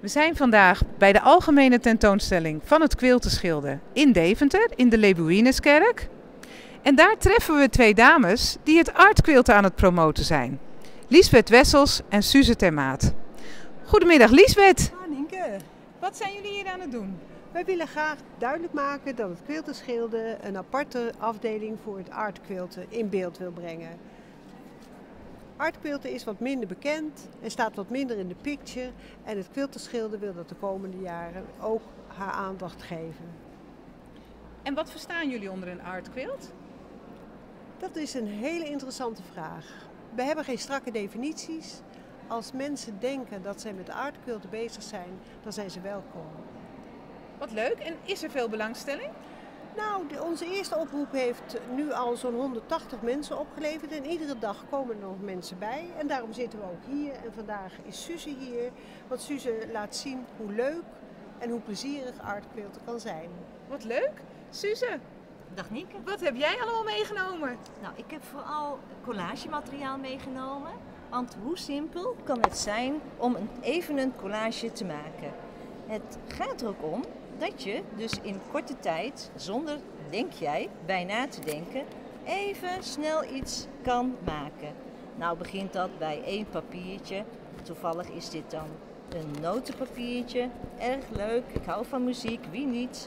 We zijn vandaag bij de algemene tentoonstelling van het quiltenschilden in Deventer, in de Lebuinuskerk. En daar treffen we twee dames die het artquilten aan het promoten zijn. Liesbeth Wessels en Suze ter Maat. Goedemiddag Liesbeth. Ah, Nienke. Wat zijn jullie hier aan het doen? Wij willen graag duidelijk maken dat het quiltenschilden een aparte afdeling voor het artquilten in beeld wil brengen. Artquilten is wat minder bekend en staat wat minder in de picture. En het quiltenschilden wil dat de komende jaren ook haar aandacht geven. En wat verstaan jullie onder een artquilt? Dat is een hele interessante vraag. We hebben geen strakke definities. Als mensen denken dat zij met artquilten bezig zijn, dan zijn ze welkom. Wat leuk. En is er veel belangstelling? Nou, onze eerste oproep heeft nu al zo'n 180 mensen opgeleverd en iedere dag komen er nog mensen bij. En daarom zitten we ook hier en vandaag is Suze hier, want Suze laat zien hoe leuk en hoe plezierig artquilten kan zijn. Wat leuk. Suze, Dag Nienke. wat heb jij allemaal meegenomen? Nou, ik heb vooral collagemateriaal meegenomen. Want hoe simpel kan het zijn om even een collage te maken? Het gaat er ook om dat je dus in korte tijd, zonder, denk jij, bij na te denken, even snel iets kan maken. Nou begint dat bij één papiertje. Toevallig is dit dan een notenpapiertje. Erg leuk, ik hou van muziek, wie niet?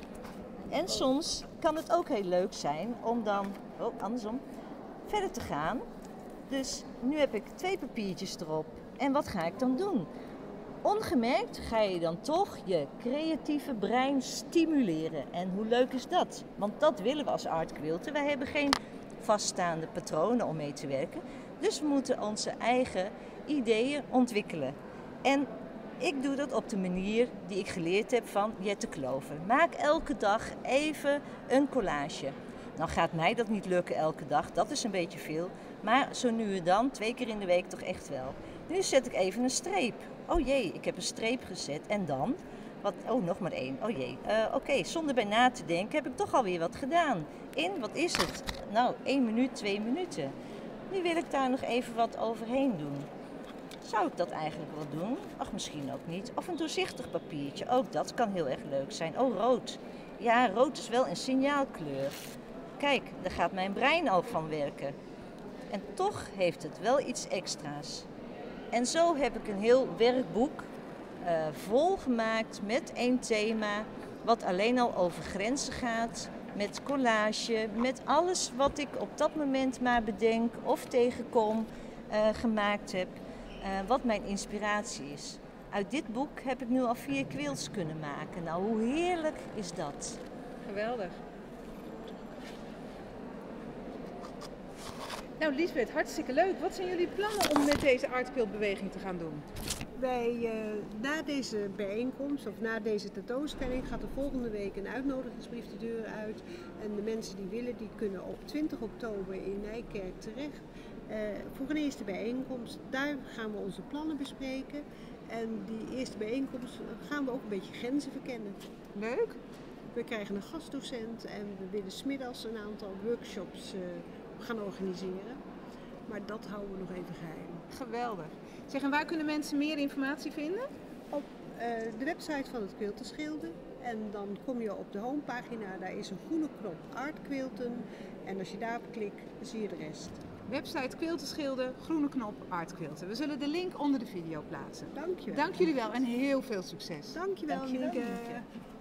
En soms kan het ook heel leuk zijn om dan, andersom, verder te gaan. Dus nu heb ik 2 papiertjes erop. En wat ga ik dan doen? Ongemerkt ga je dan toch je creatieve brein stimuleren. En hoe leuk is dat? Want dat willen we als artquilten. Wij hebben geen vaststaande patronen om mee te werken. Dus we moeten onze eigen ideeën ontwikkelen. En ik doe dat op de manier die ik geleerd heb van Jette Klover. Maak elke dag even een collage. Nou gaat mij dat niet lukken elke dag, dat is een beetje veel. Maar zo nu en dan, 2 keer in de week toch echt wel. Nu zet ik even een streep. Oh jee, ik heb een streep gezet. En dan? Nog maar 1. Oh jee. Oké, zonder bij na te denken heb ik toch alweer wat gedaan. Wat is het? Nou, 1 minuut, 2 minuten. Nu wil ik daar nog even wat overheen doen. Zou ik dat eigenlijk wel doen? Ach, misschien ook niet. Of een doorzichtig papiertje, ook dat kan heel erg leuk zijn. Oh, rood. Ja, rood is wel een signaalkleur. Kijk, daar gaat mijn brein al van werken. En toch heeft het wel iets extra's. En zo heb ik een heel werkboek volgemaakt met 1 thema, wat alleen al over grenzen gaat, met collage, met alles wat ik op dat moment maar bedenk of tegenkom, gemaakt heb, wat mijn inspiratie is. Uit dit boek heb ik nu al 4 quilts kunnen maken. Nou, hoe heerlijk is dat? Geweldig. Nou Liesbeth, hartstikke leuk. Wat zijn jullie plannen om met deze artquiltbeweging te gaan doen? Na deze bijeenkomst of na deze tentoonstelling gaat er volgende week een uitnodigingsbrief de deur uit. En de mensen die willen, die kunnen op 20 oktober in Nijkerk terecht voor een eerste bijeenkomst. Daar gaan we onze plannen bespreken. En die eerste bijeenkomst gaan we ook een beetje grenzen verkennen. Leuk. We krijgen een gastdocent en we willen 's middags een aantal workshops gaan organiseren. Maar dat houden we nog even geheim. Geweldig. Zeg, en waar kunnen mensen meer informatie vinden? Op de website van het quiltenschilden. En dan kom je op de homepagina, daar is een groene knop artquilten. En als je daarop klikt, zie je de rest. Website quiltenschilden, groene knop artquilten. We zullen de link onder de video plaatsen. Dankjewel. Dank jullie wel en heel veel succes. Dankjewel, Dankjewel, Nienke. Nienke.